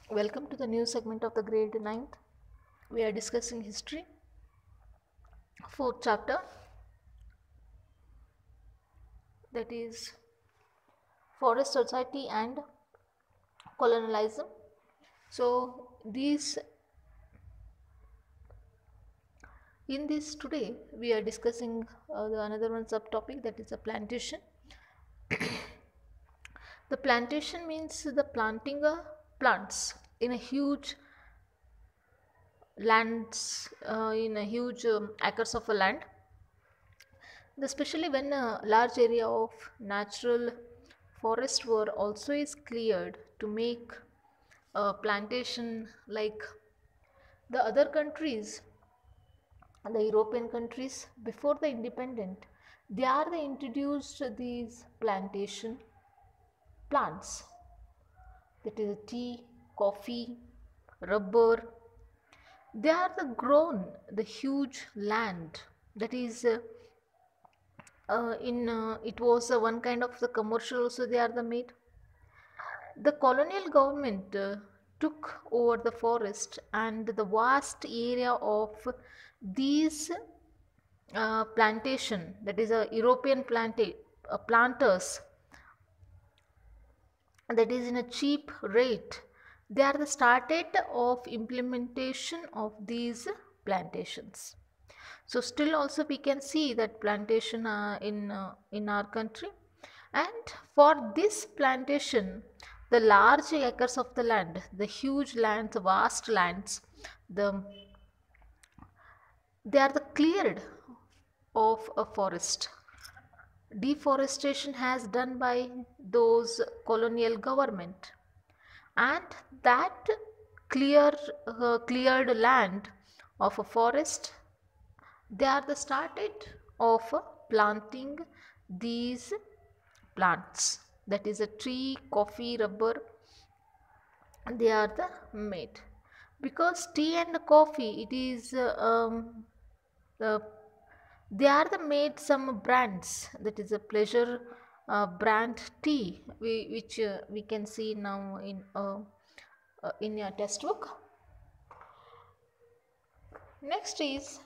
Welcome to the new segment of the grade 9th. We are discussing history, fourth chapter, that is forest society and colonialism. So in this today we are discussing another one subtopic, that is a plantation. The plantation means the planting plants in a huge lands, in a huge acres of a land, especially when a large area of natural forest were also is cleared to make a plantation like the other countries, the European countries before the independent. They introduced these plantation plants, that is tea, coffee, rubber. They are the grown the huge land, that is in it was one kind of the commercial also they are the made. The colonial government took over the forest and the vast area of these plantation, that is a European planters, that is in a cheap rate. They are the started of implementation of these plantations. So still also we can see that plantation in our country, and for this plantation the large acres of the land, the huge lands, vast lands, the they are the cleared of a forest. Deforestation has done by those colonial government, and that cleared land of a forest, they are the started of planting these plants, that is a tree, coffee, rubber. They are the made because tea and coffee it is uh, they are the made some brands, that is a pleasure brand tea, which we can see now in your textbook. Next is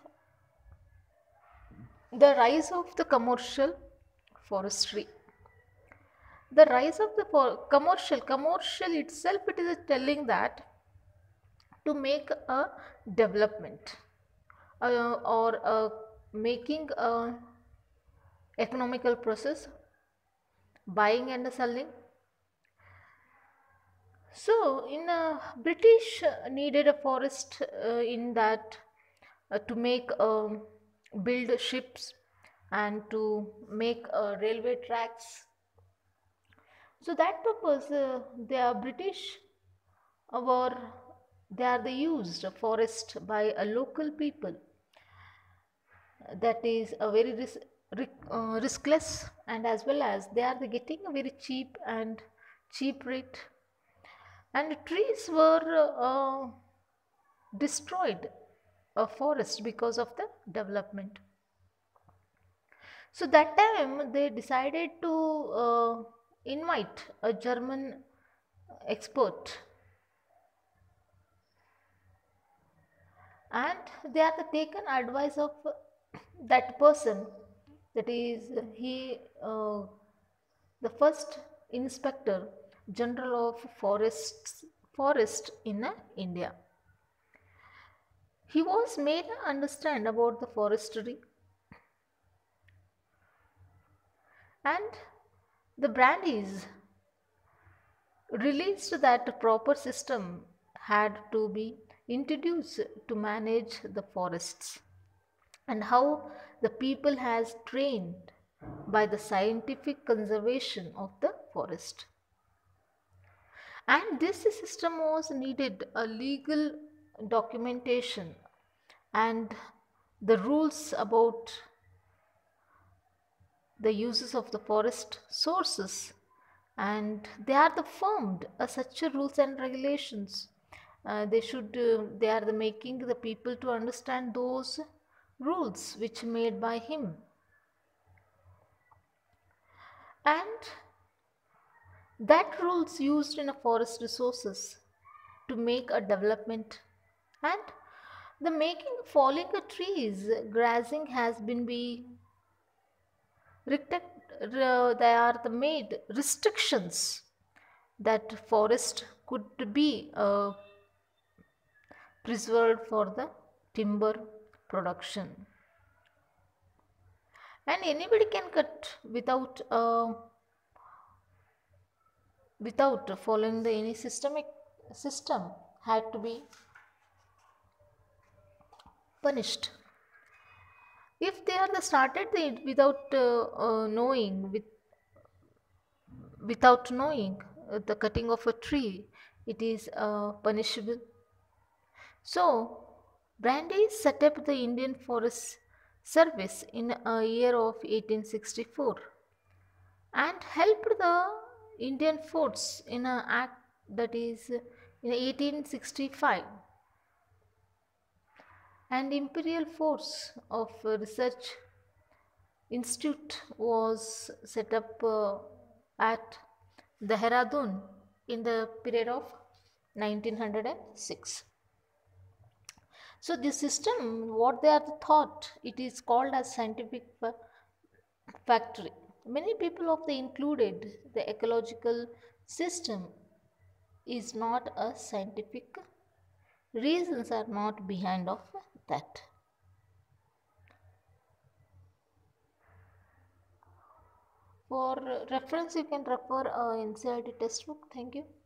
the rise of the commercial forestry. The rise of the commercial itself, it is telling that to make a development or making a economical process, buying and selling. So in British needed a forest in that to make build ships and to make railway tracks. So that purpose they are British or they are the used forest by a local people, that is a very riskless, and as well as they are the getting a very cheap rate, and trees were destroyed a forest because of the development. So that time they decided to invite a German expert, and they are the taken advice of that person, that is he the first inspector general of forest in India. He was made understand about the forestry, and the brand is released that a proper system had to be introduced to manage the forests, and how the people has trained by the scientific conservation of the forest. And this system was needed a legal documentation and the rules about the uses of the forest sources, and they are the formed such rules and regulations. They are the making the people to understand those rules which made by him, and that rules used in a forest resources, to make a development. And the making falling a trees grazing has been be they are the made restrictions that forest could be preserved for the timber production. And anybody can cut without following the any systemic system had to be punished. If they are the started without knowing without knowing the cutting of a tree, it is punishable. So Brandeis set up the Indian Forest Service in a year of 1864 and helped the Indian forts in an act that is in 1865. And Imperial Force of Research Institute was set up at Dehradun in the period of 1906. So this system, what they are thought, it is called as scientific factory. Many people of the included the ecological system is not a scientific reasons are not behind of that. For reference, you can refer NCERT textbook. Thank you.